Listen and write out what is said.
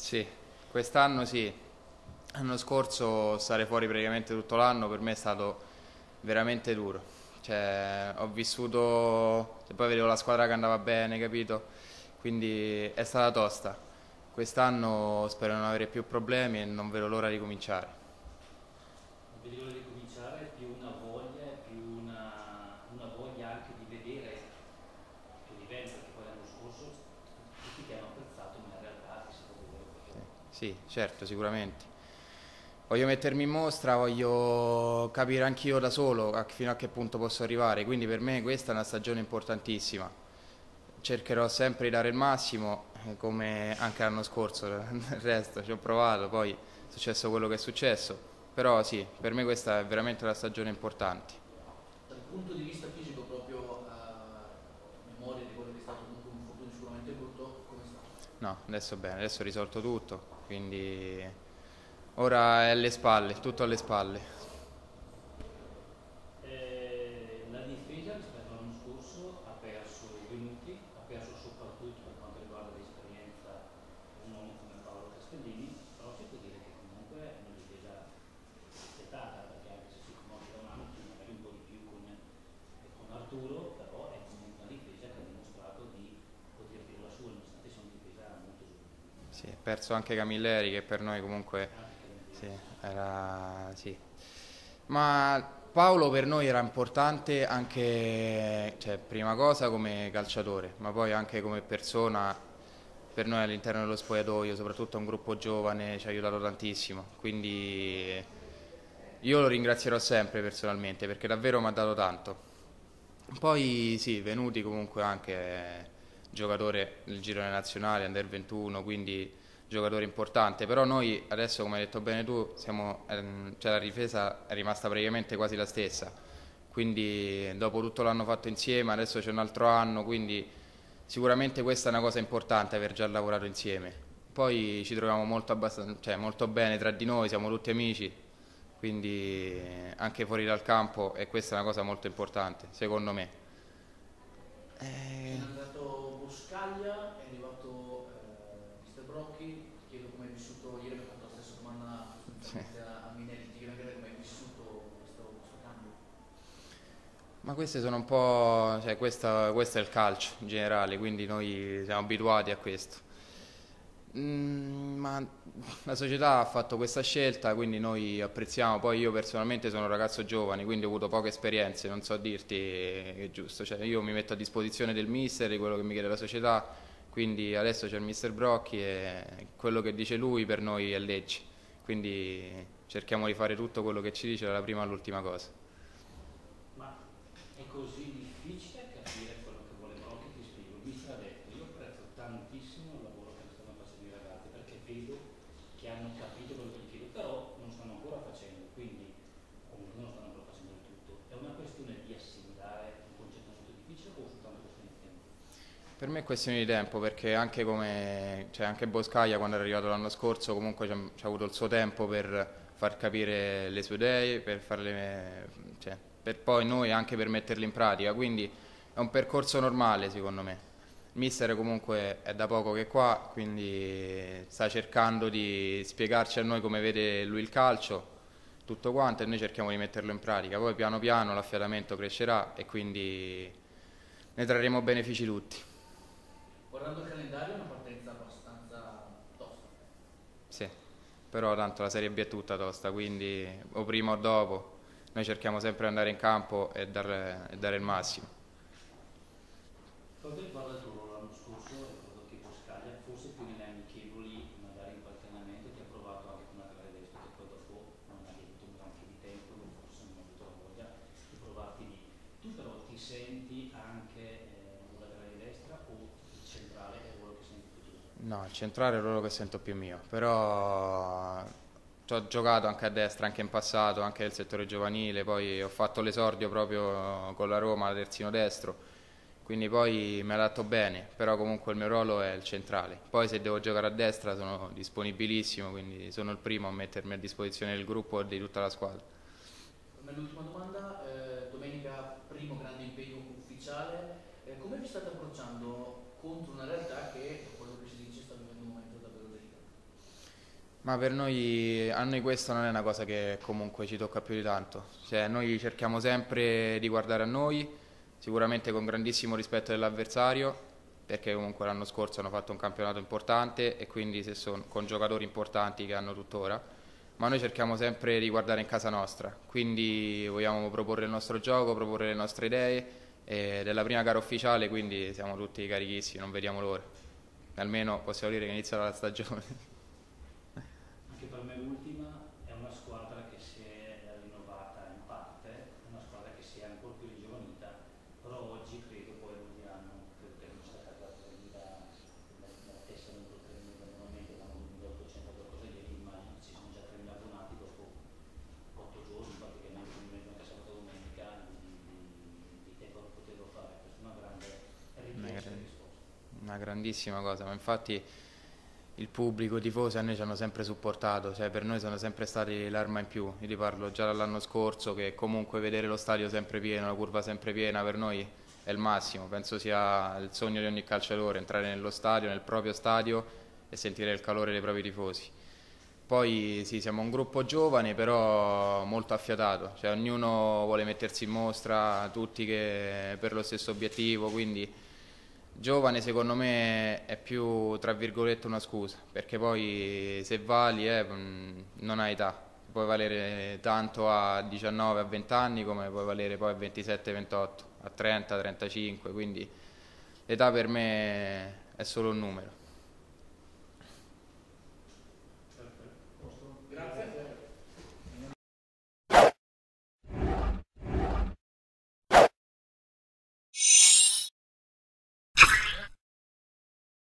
Sì, quest'anno sì. L'anno scorso stare fuori praticamente tutto l'anno per me è stato veramente duro. Cioè, ho vissuto, e poi vedevo la squadra che andava bene, capito? Quindi è stata tosta. Quest'anno spero di non avere più problemi e non vedo l'ora di cominciare. Non vedi l'ora di cominciare, è più una voglia, è più una voglia anche di vedere il tuo livello, perché poi l'anno scorso tutti ti hanno apprezzato, ma in realtà ti sei stato vedere proprio. Sì, certo, sicuramente. Voglio mettermi in mostra, voglio capire anch'io da solo fino a che punto posso arrivare, quindi per me questa è una stagione importantissima. Cercherò sempre di dare il massimo, come anche l'anno scorso, il resto ci ho provato, poi è successo quello che è successo, però sì, per me questa è veramente una stagione importante. Dal punto di vista fisico, proprio a memoria di quello che è stato comunque un infortunio sicuramente brutto, come sta? No, adesso bene, adesso ho risolto tutto, quindi ora è alle spalle, tutto alle spalle. La difesa rispetto all'anno scorso ha perso Venuti, ha perso soprattutto per quanto riguarda l'esperienza un uomo come Paolo Castellini, però si può dire che comunque è una difesa rispettata, perché anche se si conosce da mano, tu magari un po' di più con Arturo, però è comunque una difesa che ha dimostrato di poter dire la sua, nonostante sia una difesa molto solida. Sì, ha perso anche Camilleri che per noi comunque Anche sì, Cavalieri. era sì. Ma Paolo per noi era importante anche, cioè, prima cosa come calciatore, ma poi anche come persona per noi all'interno dello spogliatoio, soprattutto un gruppo giovane, ci ha aiutato tantissimo. Quindi io lo ringrazierò sempre personalmente perché davvero mi ha dato tanto. Poi sì, Venuti comunque anche è giocatore del girone nazionale, Under 21, quindi giocatore importante, però noi adesso come hai detto bene tu, cioè la difesa è rimasta praticamente quasi la stessa, quindi dopo tutto l'anno fatto insieme, adesso c'è un altro anno, quindi sicuramente questa è una cosa importante aver già lavorato insieme. Poi ci troviamo cioè, molto bene tra di noi, siamo tutti amici, quindi anche fuori dal campo e questa è una cosa molto importante, secondo me. Se Eh, n'è andato Boscaglia, è arrivato Mister Brocchi, ti chiedo come hai vissuto, ieri abbiamo fatto la stessa domanda sì. sostanzialmente a Minelli, ti chiedo anche te come hai vissuto questo cambio. Ma queste sono un po', cioè questo è il calcio in generale, quindi noi siamo abituati a questo. Ma la società ha fatto questa scelta, quindi noi apprezziamo. Poi io personalmente sono un ragazzo giovane, quindi ho avuto poche esperienze, non so dirti che è giusto. Cioè, io mi metto a disposizione del mister, di quello che mi chiede la società, quindi adesso c'è il mister Brocchi e quello che dice lui per noi è legge. Quindi cerchiamo di fare tutto quello che ci dice dalla prima all'ultima cosa. Ma è così difficile capire quello che vuole Brocchi, ti spiego. Il mister ha detto, io apprezzo tantissimo il lavoro che stanno facendo i ragazzi, perché vedo che hanno capito quello che gli chiedo, però non stanno ancora facendo, quindi comunque non stanno ancora facendo il tutto. È una questione di assimilare un concetto molto difficile o soltanto questione di tempo? Per me è questione di tempo perché anche come, cioè anche Boscaglia quando è arrivato l'anno scorso comunque c'ha avuto il suo tempo per far capire le sue idee, cioè, per poi noi anche per metterle in pratica, quindi è un percorso normale secondo me. Il mister comunque è da poco che è qua, quindi sta cercando di spiegarci a noi come vede lui il calcio, tutto quanto e noi cerchiamo di metterlo in pratica. Poi piano piano l'affiatamento crescerà e quindi ne trarremo benefici tutti. Guardando il calendario è una partenza abbastanza tosta. Sì, però tanto la Serie B è tutta tosta, quindi o prima o dopo noi cerchiamo sempre di andare in campo e dare il massimo. Per quanto riguarda il tuo ruolo l'anno scorso, ricordo che Boscaglia, forse più nelle amichevoli, magari in qualche allenamento, ti ha provato anche come laterale destro, che poi dopo non hai avuto un granché di tempo, forse non hai avuto la voglia di provarti lì. Tu però ti senti anche un laterale di destra o il centrale è il ruolo che senti più tu? No, il centrale è il ruolo che sento più mio, però ci ho giocato anche a destra, anche in passato, anche nel settore giovanile, poi ho fatto l'esordio proprio con la Roma, terzino destro, quindi poi mi adatto bene, però comunque il mio ruolo è il centrale. Poi se devo giocare a destra sono disponibilissimo, quindi sono il primo a mettermi a disposizione del gruppo e di tutta la squadra. Per me l'ultima domanda, domenica primo grande impegno ufficiale, come vi state approcciando contro una realtà che, da quello che si dice, sta vivendo un momento davvero delicato? Ma per noi, a noi questo non è una cosa che comunque ci tocca più di tanto, cioè noi cerchiamo sempre di guardare a noi, sicuramente con grandissimo rispetto dell'avversario, perché comunque l'anno scorso hanno fatto un campionato importante e quindi se sono con giocatori importanti che hanno tuttora, ma noi cerchiamo sempre di guardare in casa nostra, quindi vogliamo proporre il nostro gioco, proporre le nostre idee ed è la prima gara ufficiale, quindi siamo tutti carichissimi, non vediamo l'ora, almeno possiamo dire che inizia la stagione. Anche per me l'ultima è una squadra che si è rinnovata in parte, è una squadra che si è ancora più ringiovanita, però oggi credo poi anno, credo che non sia arrivato la testa numero 3.000 abbonamenti, abbiamo 2.800 qualcosa ieri, immagino che ci sono già 3.000 abbonati dopo 8 giorni, praticamente un mese anche sabato e domenica di tempo che potevo fare, questa è una grande Una, richiesta e gran- risposta. una grandissima cosa, ma infatti il pubblico, i tifosi a noi ci hanno sempre supportato, cioè per noi sono sempre stati l'arma in più. Io ti parlo già dall'anno scorso che comunque vedere lo stadio sempre pieno, la curva sempre piena, per noi è il massimo. Penso sia il sogno di ogni calciatore, entrare nello stadio, nel proprio stadio e sentire il calore dei propri tifosi. Poi sì, siamo un gruppo giovane però molto affiatato, cioè ognuno vuole mettersi in mostra, tutti che per lo stesso obiettivo, quindi giovane secondo me è più tra virgolette una scusa, perché poi se vali non hai età, puoi valere tanto a 19, a 20 anni come puoi valere poi a 27, 28, a 30, 35, quindi l'età per me è solo un numero.